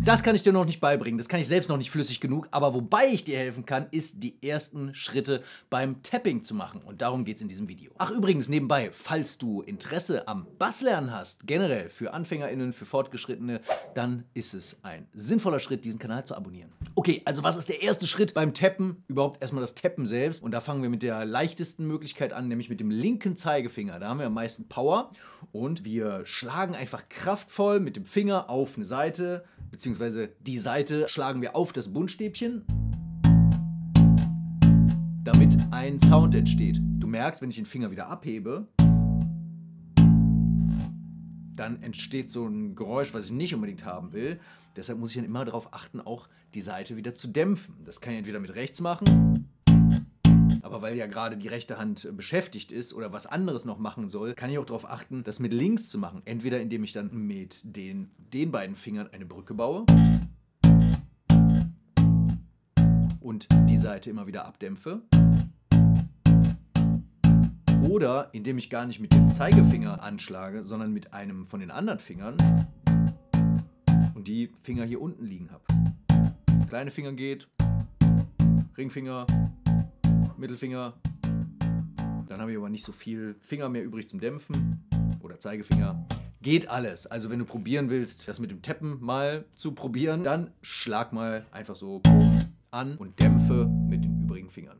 Das kann ich dir noch nicht beibringen, das kann ich selbst noch nicht flüssig genug, aber wobei ich dir helfen kann, ist die ersten Schritte beim Tapping zu machen und darum geht es in diesem Video. Ach übrigens nebenbei, falls du Interesse am Basslernen hast, generell für AnfängerInnen, für Fortgeschrittene, dann ist es ein sinnvoller Schritt, diesen Kanal zu abonnieren. Okay, also was ist der erste Schritt beim Tappen? Überhaupt erstmal das Tappen selbst und da fangen wir mit der leichtesten Möglichkeit an, nämlich mit dem linken Zeigefinger. Da haben wir am meisten Power und wir schlagen einfach kraftvoll mit dem Finger auf eine Seite, beziehungsweise die Seite schlagen wir auf das Buntstäbchen, damit ein Sound entsteht. Du merkst, wenn ich den Finger wieder abhebe, dann entsteht so ein Geräusch, was ich nicht unbedingt haben will. Deshalb muss ich dann immer darauf achten, auch die Seite wieder zu dämpfen. Das kann ich entweder mit rechts machen, aber weil ja gerade die rechte Hand beschäftigt ist oder was anderes noch machen soll, kann ich auch darauf achten, das mit links zu machen. Entweder indem ich dann mit den beiden Fingern eine Brücke baue und die Seite immer wieder abdämpfe. Oder indem ich gar nicht mit dem Zeigefinger anschlage, sondern mit einem von den anderen Fingern und die Finger hier unten liegen habe. Kleine Finger geht, Ringfinger, Mittelfinger, dann habe ich aber nicht so viel Finger mehr übrig zum Dämpfen oder Zeigefinger. Geht alles. Also wenn du probieren willst, das mit dem Tappen mal zu probieren, dann schlag mal einfach so an und dämpfe mit den übrigen Fingern.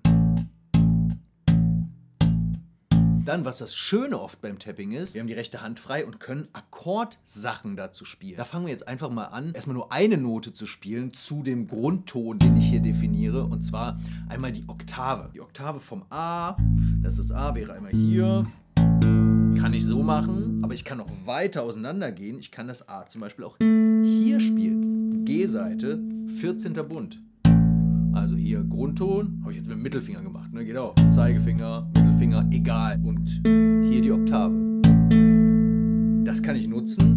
Dann, was das Schöne oft beim Tapping ist, wir haben die rechte Hand frei und können Akkordsachen dazu spielen. Da fangen wir jetzt einfach mal an, erstmal nur eine Note zu spielen zu dem Grundton, den ich hier definiere. Und zwar einmal die Oktave. Die Oktave vom A, das ist A, wäre einmal hier. Kann ich so machen, aber ich kann auch weiter auseinander gehen. Ich kann das A zum Beispiel auch hier spielen. G-Seite, 14. Bund. Also hier Grundton, habe ich jetzt mit dem Mittelfinger gemacht, ne? Geht auch. Zeigefinger, Mittelfinger, egal. Und hier die Oktave. Das kann ich nutzen,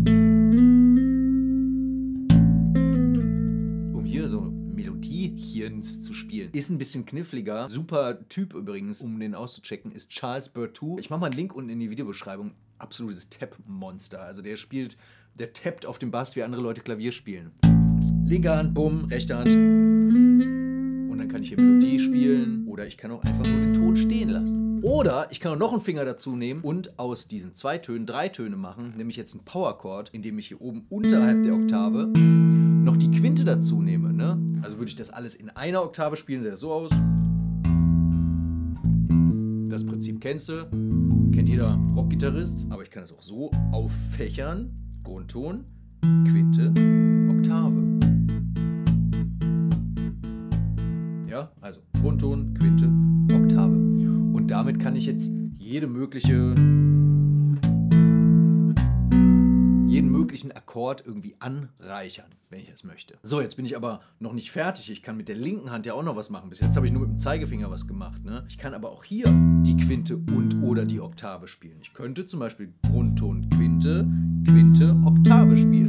um hier so Melodiehirns zu spielen. Ist ein bisschen kniffliger. Super Typ übrigens, um den auszuchecken, ist Charles Bertou. Ich mache mal einen Link unten in die Videobeschreibung. Absolutes Tap-Monster. Also der tappt auf dem Bass, wie andere Leute Klavier spielen. Linke Hand, bumm, rechte Hand. Und dann kann ich hier Melodie spielen oder ich kann auch einfach nur den Ton stehen lassen. Oder ich kann auch noch einen Finger dazu nehmen und aus diesen 2 Tönen 3 Töne machen, nämlich jetzt einen Power-Chord, indem ich hier oben unterhalb der Oktave noch die Quinte dazu nehme. Ne? Also würde ich das alles in einer Oktave spielen, sähe das so aus. Das Prinzip kennst du, kennt jeder Rockgitarrist, aber ich kann das auch so auffächern. Grundton, Quinte, Oktave. Ja, also Grundton, Quinte, Oktave. Und damit kann ich jetzt jeden möglichen Akkord irgendwie anreichern, wenn ich es möchte. So, jetzt bin ich aber noch nicht fertig. Ich kann mit der linken Hand ja auch noch was machen. Bis jetzt habe ich nur mit dem Zeigefinger was gemacht. Ne? Ich kann aber auch hier die Quinte und oder die Oktave spielen. Ich könnte zum Beispiel Grundton, Quinte, Quinte, Oktave spielen.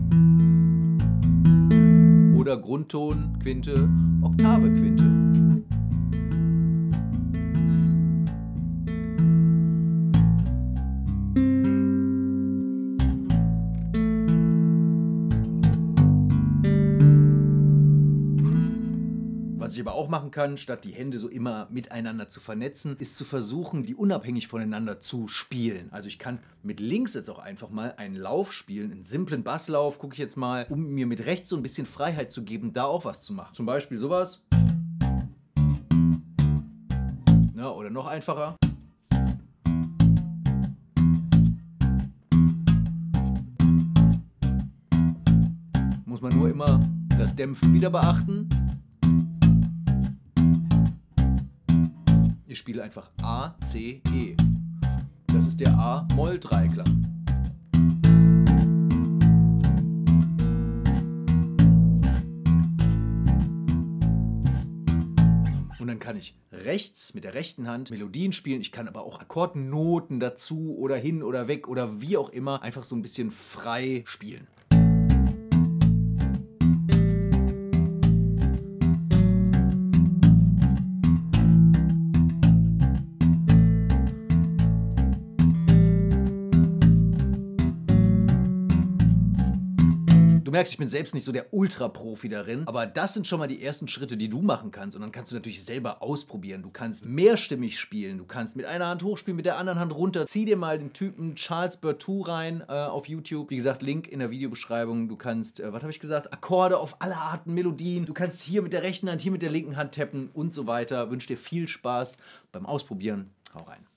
Oder Grundton, Quinte, Oktave, Quinte. Was ich aber auch machen kann, statt die Hände so immer miteinander zu vernetzen, ist zu versuchen, die unabhängig voneinander zu spielen. Also ich kann mit links jetzt auch einfach mal einen Lauf spielen, einen simplen Basslauf, gucke ich jetzt mal, um mir mit rechts so ein bisschen Freiheit zu geben, da auch was zu machen. Zum Beispiel sowas. Ja, oder noch einfacher. Muss man nur immer das Dämpfen wieder beachten. Ich spiele einfach A, C, E. Das ist der A-Moll-Dreiklang. Und dann kann ich rechts mit der rechten Hand Melodien spielen. Ich kann aber auch Akkordnoten dazu oder hin oder weg oder wie auch immer einfach so ein bisschen frei spielen. Du merkst, ich bin selbst nicht so der Ultra-Profi darin, aber das sind schon mal die ersten Schritte, die du machen kannst. Und dann kannst du natürlich selber ausprobieren. Du kannst mehrstimmig spielen, du kannst mit einer Hand hochspielen, mit der anderen Hand runter. Zieh dir mal den Typen Charles Berthoud rein auf YouTube. Wie gesagt, Link in der Videobeschreibung. Du kannst, was habe ich gesagt, Akkorde auf alle Arten, Melodien. Du kannst hier mit der rechten Hand, hier mit der linken Hand tappen und so weiter. Wünsche dir viel Spaß beim Ausprobieren. Hau rein.